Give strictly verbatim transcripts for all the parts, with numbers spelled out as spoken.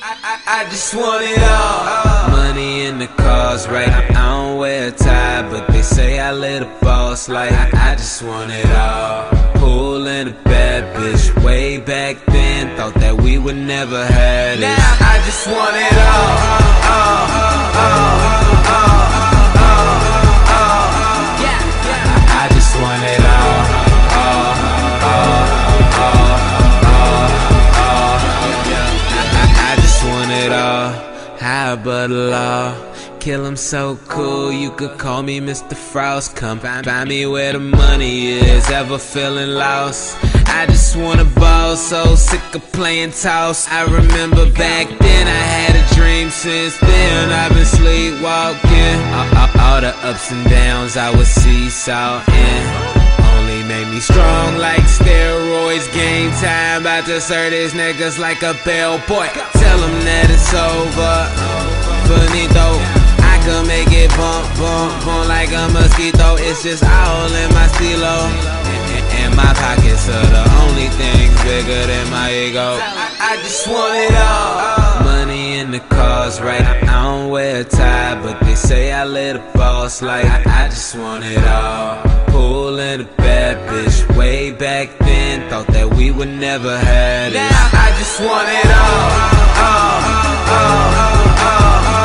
I, I just want it all. Money in the cars, right? I don't wear a tie, but they say I live a boss life. I, I just want it all. Pool and a bad bitch. Way back then, thought that we would never have it. Now I just want it all. Oh, oh, oh, oh, oh, oh. Yeah, yeah. I, I just want it all. Oh, oh, oh, oh, oh. I, I just want it all. High above the law. Kill him so cool, you could call me Mister Frost. Come find, find me where the money is, ever feeling lost. I just wanna ball, so sick of playing toss. I remember back then I had a dream, since then I've been sleepwalking. All, all, all the ups and downs I was seesawing only made me strong like steroids. Game time, about to serve these niggas like a bellboy. Tell them that it's over, finito. I can make it bump, bump, bump like a mosquito. It's just all in my stilo, and, and my pockets are the only things bigger than my ego. I, I just want it all. Money in the cars, right? I don't wear a tie, but they say I live a boss life. I, I just want it all. Pool and a bad bitch. Way back then, thought that we would never have it. Now I just want it all. Oh, oh, oh, oh, oh.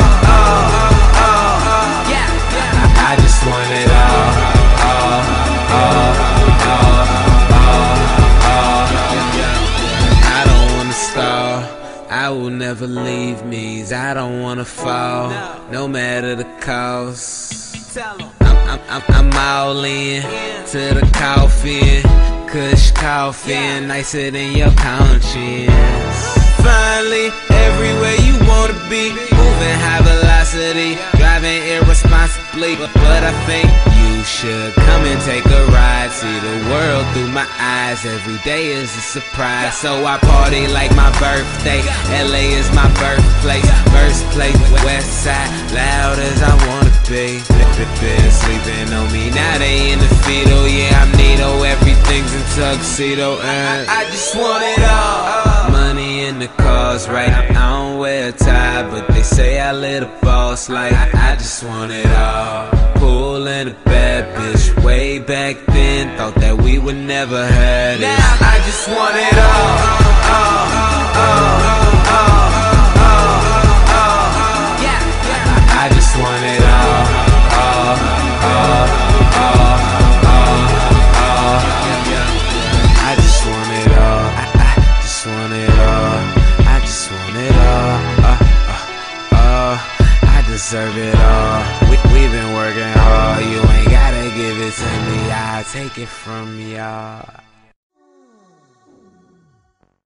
I just want it all. Oh, oh, oh, oh, oh. I don't wanna stall. I will never leave me. I don't wanna fall, no matter the cost. I'm, I'm, I'm, I'm all in to the coffin. Kush coffee, nicer than your conscience. Finally, everywhere you wanna be, moving high velocity, driving irresponsibly. But, but I think you should come and take a ride, see the world through my eyes. Every day is a surprise, so I party like my birthday. L A is my birthplace, first place, west side, loud as I wanna be. Been sleeping on me, now they in the fetal. Yeah, I'm Nito, everything's in tuxedo, and I, I just want it all. Money in the cars, right? I don't wear a tie, but they say I live a boss life. I, I just want it all. Pool and a bad bitch. Way back then, thought that we would never have it. Now I just want it all. Oh, oh, oh, oh, oh, oh. Yeah, yeah. I just want it all. Oh, oh, oh, oh, oh. I just want it all. I, I just want it all. I just want it all. Uh, uh, uh, I deserve it all. We, we've been working hard. You ain't gotta give it to me. I'll take it from y'all.